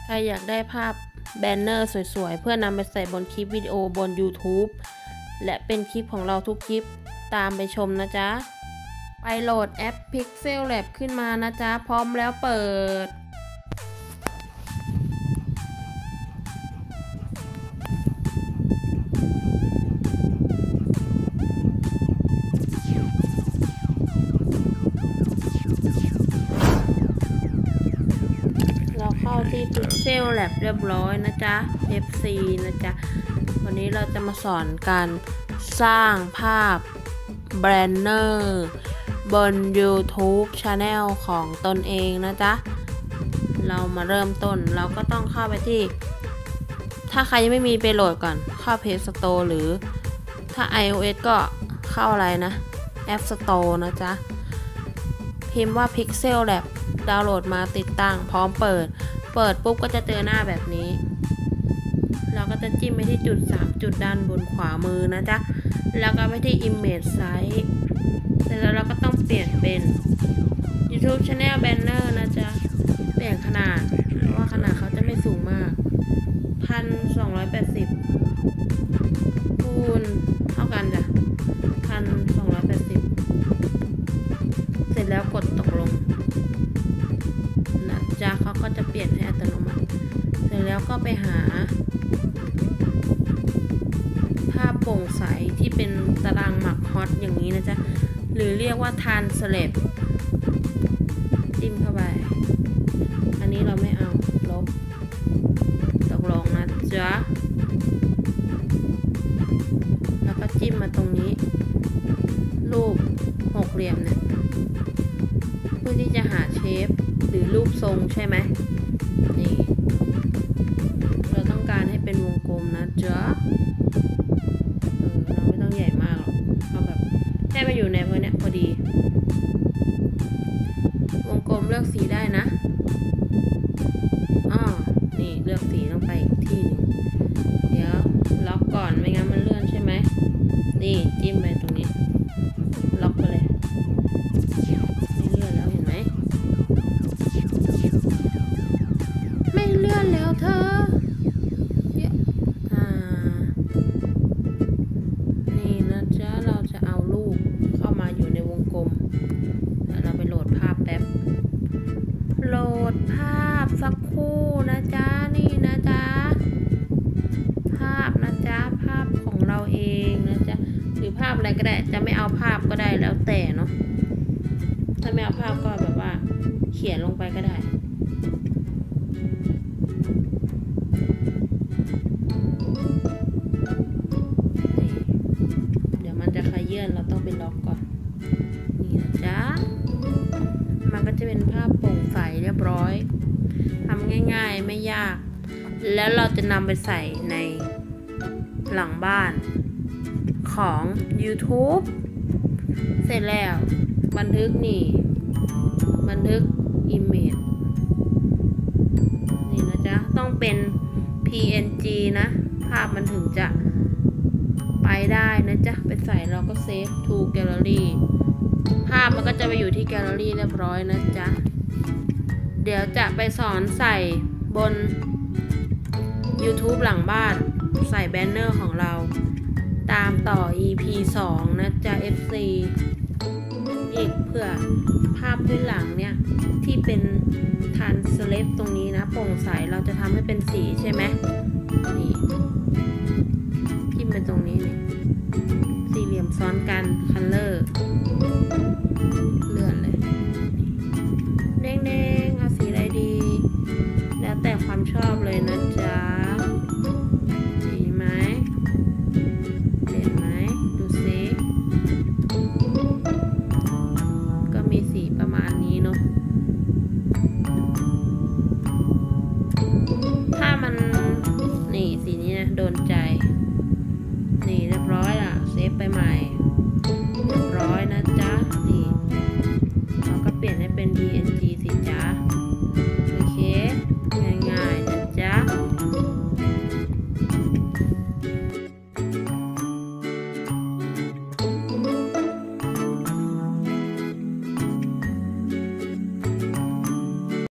รอยากได้ภาพแบนเนอร์สวยๆเพื่อนำไปใส่บนคลิปวิดีโอบน YouTube และเป็นคลิปของเราทุกคลิปตามไปชมนะจ๊ะไปโหลดแอป Pixel Lab ขึ้นมานะจ๊ะพร้อมแล้วเปิดเราเข้าที่ Pixel Lab เรียบร้อยนะจ๊ะ FC นะจ๊ะวันนี้เราจะมาสอนการสร้างภาพแบนเนอร์บน YouTube Channel ของตนเองนะจ๊ะเรามาเริ่มต้นเราก็ต้องเข้าไปที่ถ้าใครยังไม่มีไปโหลดก่อนเข้า Play Store หรือถ้า iOS ก็เข้าอะไรนะ App Store นะจ๊ะพิมพ์ว่า Pixel Lab ดาวน์โหลดมาติดตั้งพร้อมเปิดปุ๊บก็จะเจอหน้าแบบนี้เราก็จะจิ้มไปที่จุด3จุดด้านบนขวามือนะจ๊ะแล้วก็ไปที่ Image Size เสร็จแล้วเราก็ต้องเปลี่ยนเป็น YouTube Channel Banner นะจ๊ะเปลี่ยนขนาดเพราะว่าขนาดเขาจะไม่สูงมาก 1280 คูณเท่ากันจ้ะ 1280 เสร็จแล้วกดตกลงนะจ๊ะเขาก็จะเปลี่ยนให้อัตโนมัติเสร็จแล้วก็ไปหาภาพโปร่งใสที่เป็นตารางหมักฮอตอย่างนี้นะจ๊ะหรือเรียกว่าทานสเลปจิ้มเข้าไปอันนี้เราไม่เอาลบตกลงนะจ๊ะแล้วก็จิ้มมาตรงนี้รูปหกเหลี่ยมเนี่ยเพื่อที่จะหาเชฟหรือรูปทรงใช่ไหมนี่เราต้องการให้เป็นวงกลมนะจ๊ะเราไม่ต้องใหญ่มากหรอกเอาแบบแค่มาอยู่ในพวกเนี้ยพอดีวงกลมเลือกสีได้นะนี่เลือกสีต้องไปอีกที่หนึ่งเดี๋ยวล็อกก่อนไม่งั้นมันเลื่อนใช่ไหมนี่จิ้มไปตรงนี้ล็อกไปเลยไม่เลื่อนแล้วเห็นไหมไม่เลื่อนแล้วเธอนี่นะจ๊ะเราจะเอารูปเข้ามาอยู่ในวงกลมเราไปโหลดภาพแป๊บโหลดภาพสักครู่นะจ๊ะนี่นะจ๊ะภาพนะจ๊ะภาพของเราเองนะจ๊ะหรือภาพอะไรก็ได้จะไม่เอาภาพก็ได้แล้วแต่เนาะถ้าไม่เอาภาพก็แบบว่าเขียนลงไปก็ได้เดี๋ยวมันจะขยื่นเราต้องไปล็อกก่อนนี่นะจ๊ะมันก็จะเป็นภาพโปร่งใสเรียบร้อยทำง่ายๆไม่ยากแล้วเราจะนำไปใส่ในหลังบ้านของ YouTube เสร็จแล้วบันทึกนี่บันทึก Image นี่นะจ๊ะต้องเป็น PNG นะภาพมันถึงจะไปได้นะจ๊ะไปใส่เราก็ Save to Gallery ภาพมันก็จะไปอยู่ที่แกลเลอรี่เรียบร้อยนะจ๊ะเดี๋ยวจะไปสอนใส่บน YouTube หลังบ้านใส่แบนเนอร์ของเราตามต่อ EP 2 นะจ๊ะ FC อีกเพื่อภาพพื้นหลังเนี่ยที่เป็นทานสเลปตรงนี้นะโปร่งใสเราจะทำให้เป็นสีใช่ไหมนี่จิ้มไปตรงนี้นี่สี่เหลี่ยมซ้อนกัน Colorเลื่อนเลยแดงๆเอาสีอะไรดีแล้วแต่ความชอบเลยนะจ๊ะสีไหมเด่นไหมดูสิก็มีสีประมาณนี้เนาะถ้ามันนี่สีนี้นะโดนใจ